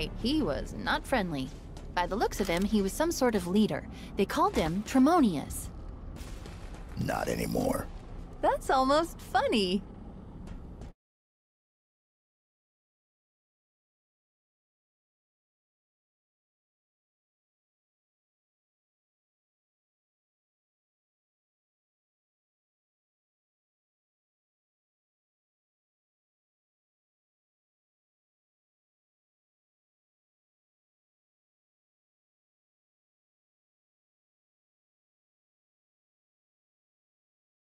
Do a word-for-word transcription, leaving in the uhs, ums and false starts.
right, he was not friendly. By the looks of him, he was some sort of leader. They called him Tremonius. Not anymore. That's almost funny.